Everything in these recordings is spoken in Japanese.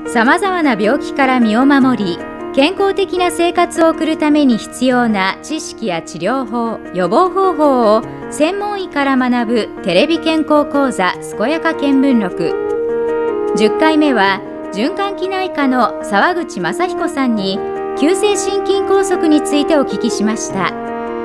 さまざまな病気から身を守り、健康的な生活を送るために必要な知識や治療法、予防方法を専門医から学ぶテレビ健康講座健やか見聞録。10回目は循環器内科の沢口正彦さんに急性心筋梗塞についてお聞きしました。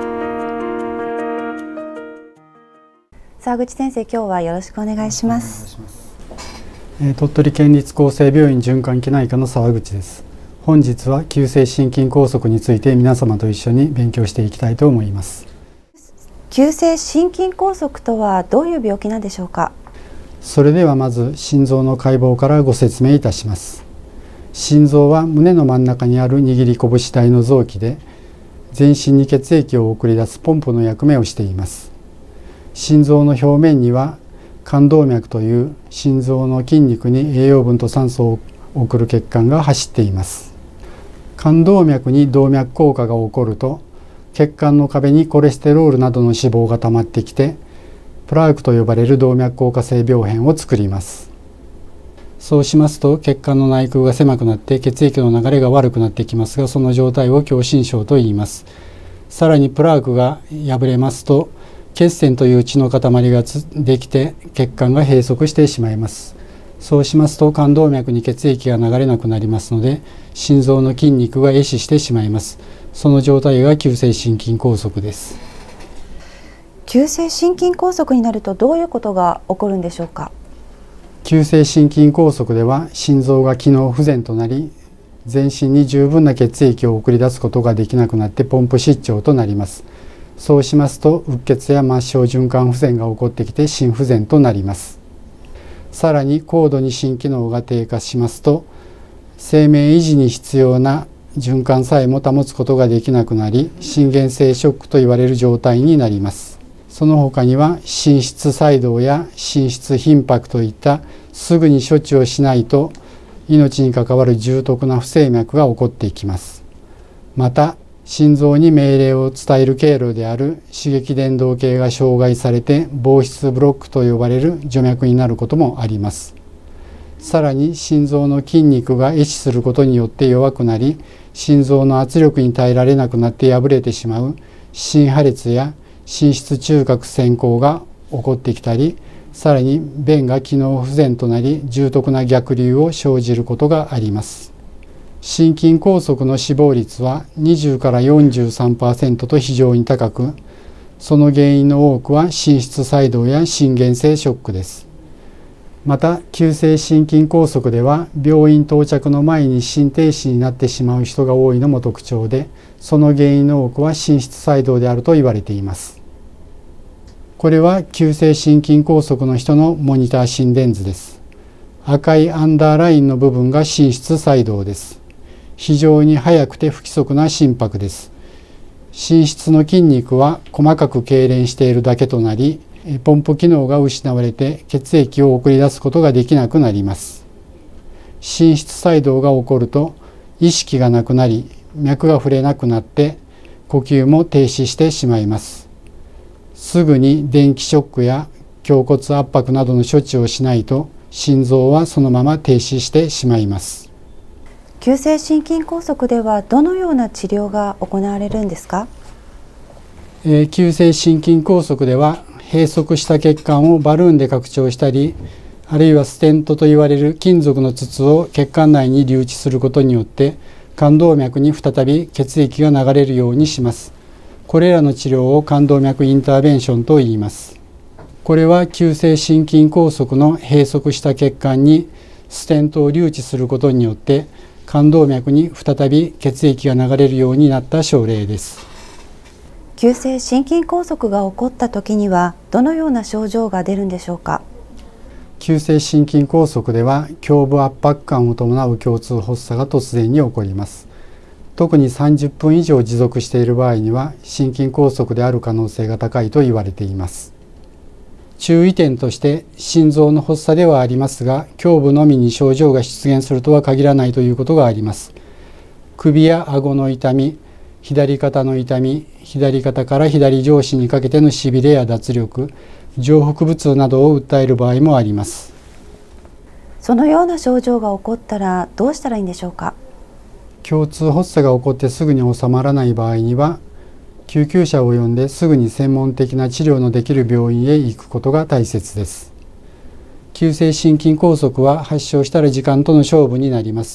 沢口先生、今日はよろしくお願いします。 鳥取県立厚生病院循環器内科の沢口です。本日は急性心筋梗塞について皆様と一緒に勉強していきたいと思います。 急性心筋梗塞とはどういう病気なんでしょうか。 それではまず心臓の解剖からご説明いたします。心臓は胸の真ん中にある握り拳大の臓器で、全身に血液を送り出すポンプの役目をしています。心臓の表面には冠動脈という心臓の筋肉に栄養分と酸素を送る血管が走っています。冠動脈に動脈硬化が起こると、血管の壁にコレステロールなどの脂肪が溜まってきて、プラークと呼ばれる動脈硬化性病変を作ります。そうしますと血管の内空が狭くなって血液の流れが悪くなってきますが、その状態を狭心症と言います。さらにプラークが破れますと、血栓という血の塊ができて血管が閉塞してしまいます。そうしますと冠動脈に血液が流れなくなりますので、心臓の筋肉が壊死してしまいます。その状態が急性心筋梗塞です。 急性心筋梗塞になるとどういうことが起こるんでしょうか。 急性心筋梗塞では心臓が機能不全となり、全身に十分な血液を送り出すことができなくなってポンプ失調となります。そうしますとうっ血や末梢循環不全が起こってきて心不全となります。さらに高度に心機能が低下しますと、生命維持に必要な循環さえも保つことができなくなり、心原性ショックと言われる状態になります。その他には心室細動や心室頻拍といったすぐに処置をしないと命に関わる重篤な不整脈が起こっていきます。また心臓に命令を伝える経路である刺激伝導系が障害されて房室ブロックと呼ばれる除脈になることもあります。さらに心臓の筋肉が壊死することによって弱くなり、心臓の圧力に耐えられなくなって破れてしまう心破裂や心室中核穿孔が起こってきたり、さらに弁が機能不全となり重篤な逆流を生じることがあります。心筋梗塞の死亡率は20から 43% と非常に高く、その原因の多くは心室細動や心原性ショックです。また急性心筋梗塞では病院到着の前に心停止になってしまう人が多いのも特徴で、その原因の多くは心室細動であると言われています。これは急性心筋梗塞の人のモニター心電図です。赤いアンダーラインの部分が心室細動です。非常に速くて不規則な心拍です。心室の筋肉は細かく痙攣しているだけとなり、ポンプ機能が失われて血液を送り出すことができなくなります。心室細動が起こると意識がなくなり、脈が触れなくなって呼吸も停止してしまいます。すぐに電気ショックや胸骨圧迫などの処置をしないと心臓はそのまま停止してしまいます。 急性心筋梗塞ではどのような治療が行われるんですか。 急性心筋梗塞では閉塞した血管をバルーンで拡張したり、あるいはステントといわれる金属の筒を血管内に留置することによって冠動脈に再び血液が流れるようにします。これらの治療を冠動脈インターベンションと言います。これは急性心筋梗塞の閉塞した血管にステントを留置することによって冠動脈に再び血液が流れるようになった症例です。 急性心筋梗塞が起こった時にはどのような症状が出るんでしょうか。 急性心筋梗塞では胸部圧迫感を伴う胸痛発作が突然に起こります。特に30分以上持続している場合には心筋梗塞である可能性が高いと言われています。注意点として心臓の発作ではありますが、胸部のみに症状が出現するとは限らないということがあります。首や顎の痛み、左肩の痛み、左肩から左上肢にかけてのしびれや脱力、上腹部痛などを訴える場合もあります。 そのような症状が起こったらどうしたらいいんでしょうか。 胸痛発作が起こってすぐに収まらない場合には、救急車を呼んですぐに専門的な治療のできる病院へ行くことが大切です。急性心筋梗塞は発症したら時間との勝負になります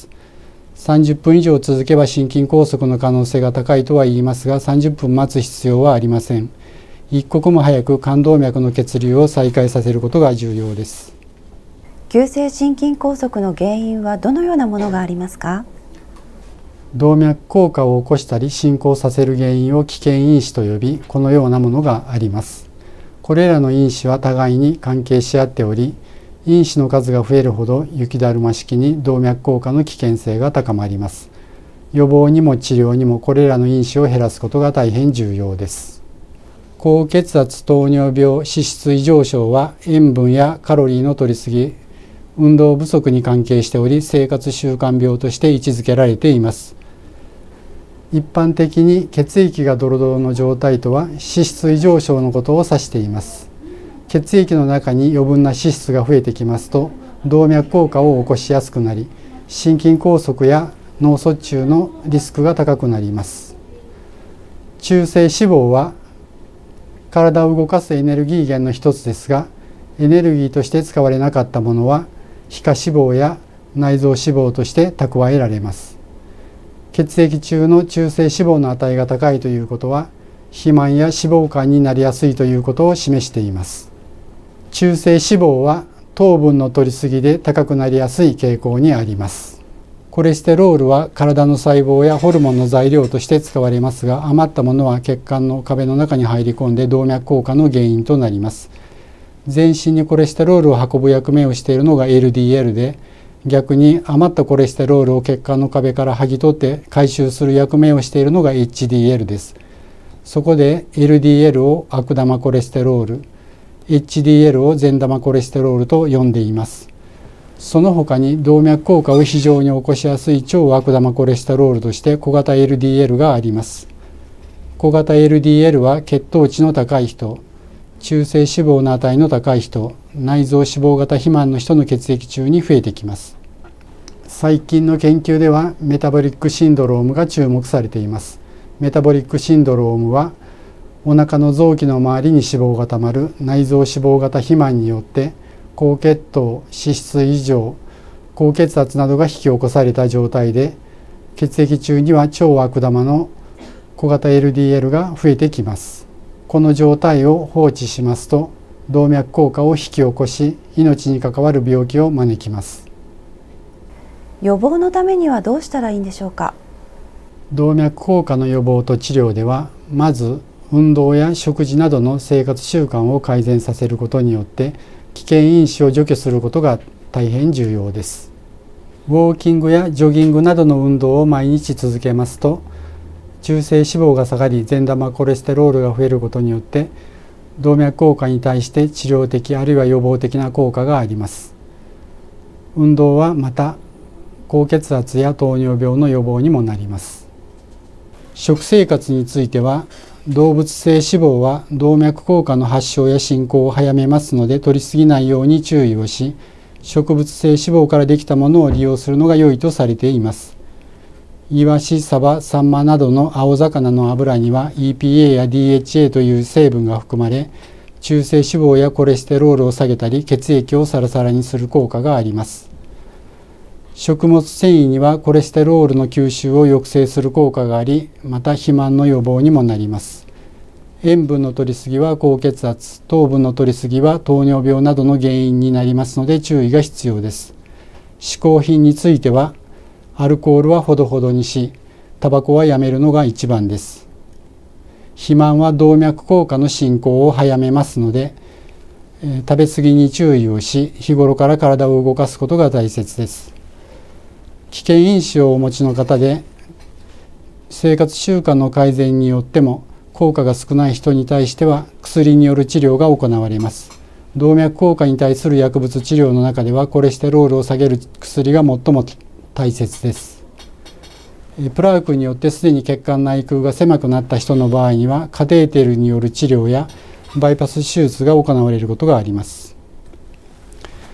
。30分以上続けば心筋梗塞の可能性が高いとは言いますが、30分待つ必要はありません。一刻も早く冠動脈の血流を再開させることが重要です。 急性心筋梗塞の原因はどのようなものがありますか。 動脈硬化を起こしたり進行させる原因を危険因子と呼び、このようなものがあります。これらの因子は互いに関係し合っており、因子の数が増えるほど雪だるま式に動脈硬化の危険性が高まります。予防にも治療にもこれらの因子を減らすことが大変重要です。高血圧、糖尿病、脂質異常症は塩分やカロリーの摂りすぎ、運動不足に関係しており、生活習慣病として位置づけられています。一般的に血液がドロドロの状態とは脂質異常症のことを指しています。血液の中に余分な脂質が増えてきますと、動脈硬化を起こしやすくなり、心筋梗塞や脳卒中のリスクが高くなります。中性脂肪は体を動かすエネルギー源の一つですが、エネルギーとして使われなかったものは皮下脂肪や内臓脂肪として蓄えられます。血液中の中性脂肪の値が高いということは、肥満や脂肪肝になりやすいということを示しています。中性脂肪は糖分の摂りすぎで高くなりやすい傾向にあります。コレステロールは体の細胞やホルモンの材料として使われますが、余ったものは血管の壁の中に入り込んで動脈硬化の原因となります。全身にコレステロールを運ぶ役目をしているのが LDL で、逆に余ったコレステロールを血管の壁から剥ぎ取って回収する役目をしているのが HDL です。そこで LDL を悪玉コレステロール、HDL を善玉コレステロールと呼んでいます。その他に動脈硬化を非常に起こしやすい超悪玉コレステロールとして小型 LDL があります。小型 LDL は血糖値の高い人、中性脂肪の値の高い人、内臓脂肪型肥満の人の血液中に増えてきます。最近の研究ではメタボリックシンドロームが注目されています。メタボリックシンドロームはお腹の臓器の周りに脂肪がたまる内臓脂肪型肥満によって高血糖、脂質異常、高血圧などが引き起こされた状態で、血液中には超悪玉の小型 LDL が増えてきます。この状態を放置しますと動脈硬化を引き起こし、命に関わる病気を招きます。 予防のためにはどうしたらいいんでしょうか。 動脈硬化の予防と治療では、まず運動や食事などの生活習慣を改善させることによって危険因子を除去することが大変重要です。ウォーキングやジョギングなどの運動を毎日続けますと、中性脂肪が下がり善玉コレステロールが増えることによって動脈硬化に対して治療的あるいは予防的な効果があります。運動はまた高血圧や糖尿病の予防にもなります。食生活については、動物性脂肪は動脈硬化の発症や進行を早めますので、摂りすぎないように注意をし、植物性脂肪からできたものを利用するのが良いとされています。イワシ、サバ、サンマなどの青魚の油には EPA や DHA という成分が含まれ、中性脂肪やコレステロールを下げたり血液をサラサラにする効果があります。食物繊維にはコレステロールの吸収を抑制する効果があり、また肥満の予防にもなります。塩分の摂りすぎは高血圧、糖分の摂りすぎは糖尿病などの原因になりますので注意が必要です。嗜好品についてはアルコールはほどほどにし、タバコはやめるのが一番です。肥満は動脈硬化の進行を早めますので、食べ過ぎに注意をし、日頃から体を動かすことが大切です。危険因子をお持ちの方で、生活習慣の改善によっても効果が少ない人に対しては薬による治療が行われます。動脈硬化に対する薬物治療の中ではコレステロールを下げる薬が最も大切です。プラークによってすでに血管内腔が狭くなった人の場合にはカテーテルによる治療やバイパス手術が行われることがあります。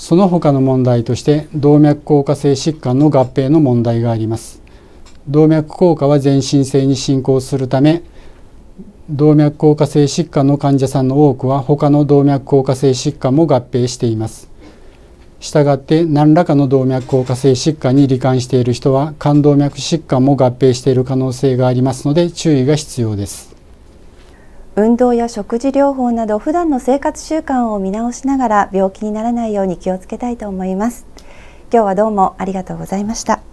その他の問題として動脈硬化性疾患の合併の問題があります。動脈硬化は全身性に進行するため、動脈硬化性疾患の患者さんの多くは他の動脈硬化性疾患も合併しています。したがって何らかの動脈硬化性疾患に罹患している人は冠動脈疾患も合併している可能性がありますので注意が必要です。 運動や食事療法など普段の生活習慣を見直しながら病気にならないように気をつけたいと思います。今日はどうもありがとうございました。